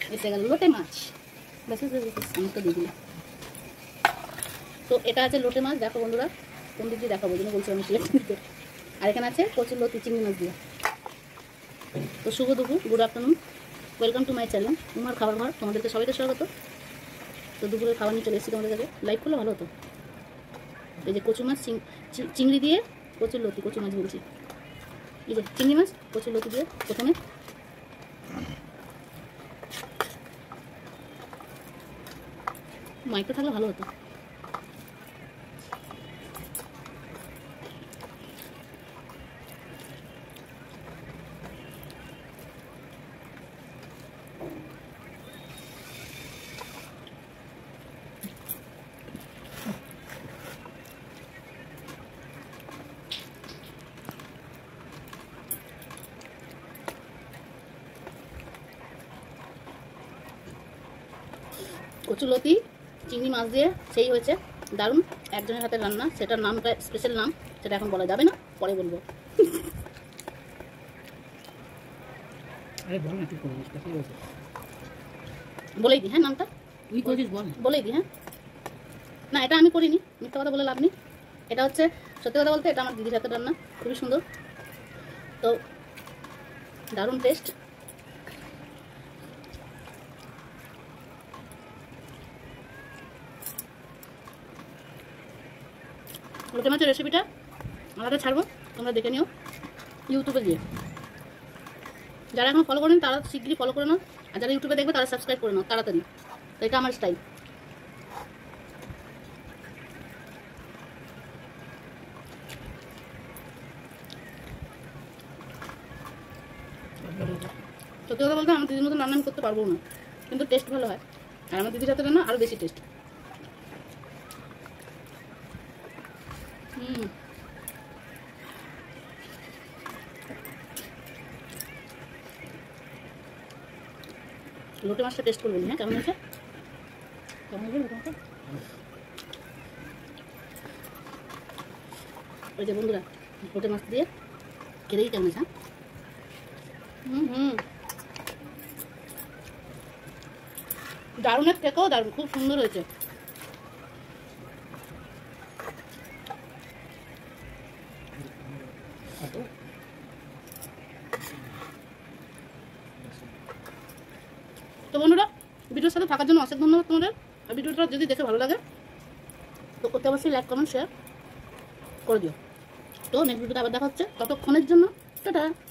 এসে গেল লোটে মাছ। ব্যাস আমি তো দিয়ে দিলাম। তো এটা আছে লোটে মাছ। দেখো বন্ধুরা, কোন দিক দিয়ে দেখাবো জন্য বলছি আমি প্লেট দিতে। আর এখানে আছে কচুরলতি চিংড়ি মাছ দিয়ে। তো শুভ দুপুর, good afternoon, welcome to my channel Umar খাবার ঘর। তোমাদেরকে সবাইকে স্বাগত। তো দুপুরের খাবার নিয়ে চলে এসেছি তোমাদের কাছে। লাইভ করলে ভালো হতো। এই যে কচু মাছ চিংড়ি দিয়ে কচুরলতি, কচু মাছ বলছি, এই যে চিংড়ি মাছ কচুরলতি দিয়ে প্রথমে মাইক্রো থাকলে ভালো হতো। কচুরলতি চিংড়ি মাছ দিয়ে সেই হয়েছে দারুণ। একজনের হাতের রান্না, সেটার নামটা স্পেশাল নাম, সেটা এখন বলা যাবে না, পরে বলবো। বলেই দিই হ্যাঁ নামটা, বলেই দিই হ্যাঁ। না এটা আমি করিনি, মিথ্যা কথা বলে লাভ নেই। এটা হচ্ছে সত্যি কথা বলতে এটা আমার দিদির হাতের রান্না, খুবই সুন্দর। তো দারুণ টেস্ট। লোটে মাছের রেসিপিটা আমাদের ছাড়বো, তোমরা দেখে নিও ইউটিউবে গিয়ে। যারা এখন ফলো করেন তারা শীঘ্রই ফলো করে নাও, আর যারা ইউটিউবে দেখবে তারা সাবস্ক্রাইব করে নাও তাড়াতাড়ি। তো এটা আমার স্টাইল। সত্যি কথা বলতে আমার দিদির মতো রান্না আমি করতে পারবো না, কিন্তু টেস্ট ভালো হয়। আর আমার দিদির হাতে রান্না আরও বেশি টেস্ট। লোটে মাছটা টেস্ট করবেন হ্যাঁ, কেমন হয়েছে? কেমন হয়েছে লোটে মাছটা? ওই যে বন্ধুরা লোটে মাছ দিয়ে খেলেই কেমন হয়েছে? দারুণের থেকেও দারুণ, খুব সুন্দর হয়েছে। তো বন্ধুরা ভিডিওর সাথে থাকার জন্য অশেষ ধন্যবাদ তোমাদের। আর ভিডিওটা যদি দেখে ভালো লাগে তো করতে অবশ্যই লাইক কমেন্ট শেয়ার করে দিও। তো নেক্সট ভিডিওতে আবার দেখা হচ্ছে, ততক্ষণের জন্য টাটা।